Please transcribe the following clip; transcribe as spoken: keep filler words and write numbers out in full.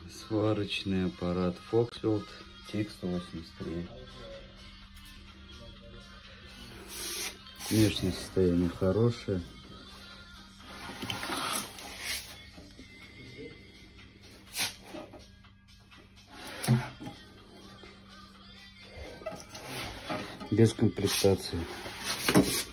Сварочный аппарат Foxfield T X сто восемьдесят три. Внешнее состояние хорошее. Без комплектации.